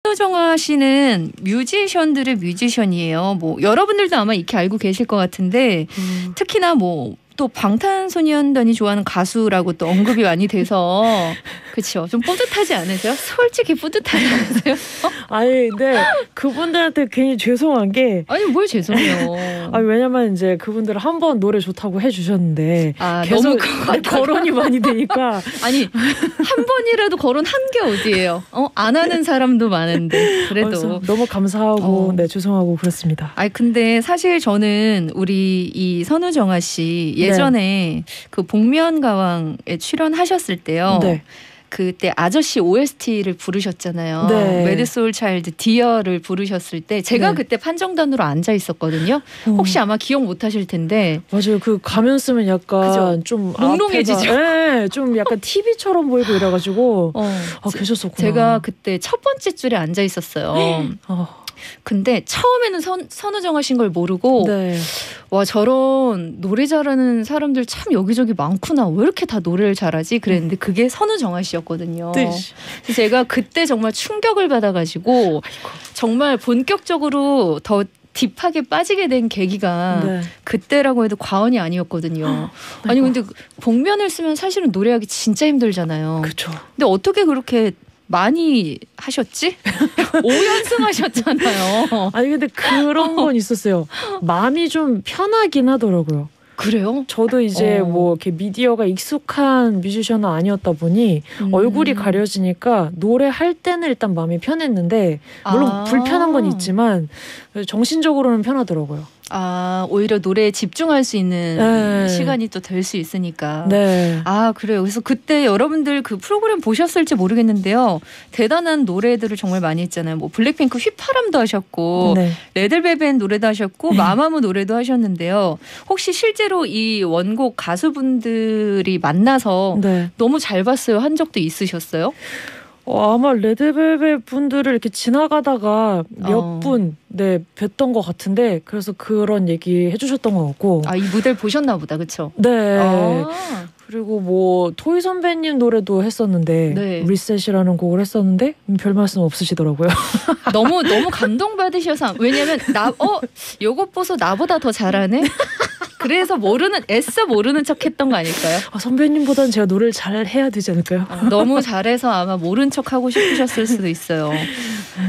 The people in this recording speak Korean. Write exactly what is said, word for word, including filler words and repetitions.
선우정아 씨는 뮤지션들의 뮤지션이에요. 뭐 여러분들도 아마 익히 알고 계실 것 같은데 음. 특히나 뭐 또 방탄소년단이 좋아하는 가수라고 또 언급이 많이 돼서 그렇죠. 좀 뿌듯하지 않으세요? 솔직히 뿌듯하지 않으세요? 아니 근데 그분들한테 괜히 죄송한 게 아니 뭘 죄송해요. 아니 왜냐면 이제 그분들 한 번 노래 좋다고 해주셨는데 아, 계속 너무 거론이 많이 되니까 아니 한 번이라도 거론한 게 어디예요? 어, 안 하는 사람도 많은데 그래도 너무 감사하고 어. 네 죄송하고 그렇습니다. 아니 근데 사실 저는 우리 이 선우정아 씨 예전에 네. 그 복면가왕에 출연하셨을 때요. 네. 그때 아저씨 오에스티를 부르셨잖아요. 네. 매드소울 차일드 디어를 부르셨을 때 제가 네. 그때 판정단으로 앉아 있었거든요. 어. 혹시 아마 기억 못 하실 텐데. 맞아요. 그 가면 쓰면 약간 그죠? 좀 몽롱해지죠. 네, 좀 약간 티비처럼 보이고 이래가지고 어. 아, 계셨었구나. 제가 그때 첫 번째 줄에 앉아 있었어요. 어. 근데 처음에는 선, 선우정아 씨인 걸 모르고 네. 와 저런 노래 잘하는 사람들 참 여기저기 많구나. 왜 이렇게 다 노래를 잘하지? 그랬는데 그게 선우정아 씨였거든요. 네. 그래서 제가 그때 정말 충격을 받아가지고 아이고. 정말 본격적으로 더 딥하게 빠지게 된 계기가 네. 그때라고 해도 과언이 아니었거든요. 아니 근데 복면을 쓰면 사실은 노래하기 진짜 힘들잖아요. 그렇죠. 근데 어떻게 그렇게 많이 하셨지? 오 연승 하셨잖아요. 아니 근데 그런 건 있었어요. 마음이 좀 편하긴 하더라고요. 그래요? 저도 이제 어. 뭐 이렇게 미디어가 익숙한 뮤지션은 아니었다 보니 음. 얼굴이 가려지니까 노래할 때는 일단 마음이 편했는데 물론 아. 불편한 건 있지만 정신적으로는 편하더라고요. 아 오히려 노래에 집중할 수 있는 네. 시간이 또 될 수 있으니까. 네. 아 그래요. 그래서 그때 여러분들 그 프로그램 보셨을지 모르겠는데요. 대단한 노래들을 정말 많이 했잖아요. 뭐 블랙핑크 휘파람도 하셨고 네. 레드벨벳 노래도 하셨고 네. 마마무 노래도 하셨는데요. 혹시 실제로 이 원곡 가수분들이 만나서 네. 너무 잘 봤어요 한 적도 있으셨어요? 어, 아마 레드벨벳 분들을 이렇게 지나가다가 몇 분 어. 네, 뵀던 것 같은데 그래서 그런 얘기 해주셨던 것 같고 아, 이 무대를 보셨나 보다 그쵸? 네. 아. 그리고 뭐 토이 선배님 노래도 했었는데 네. 리셋이라는 곡을 했었는데 별 말씀 없으시더라고요. 너무 너무 감동받으셔서 왜냐면 나 어 요것 보소 나보다 더 잘하네. 그래서 모르는 애써 모르는 척했던 거 아닐까요? 아, 선배님보다는 제가 노래를 잘 해야 되지 않을까요? 아, 너무 잘해서 아마 모른 척하고 싶으셨을 수도 있어요.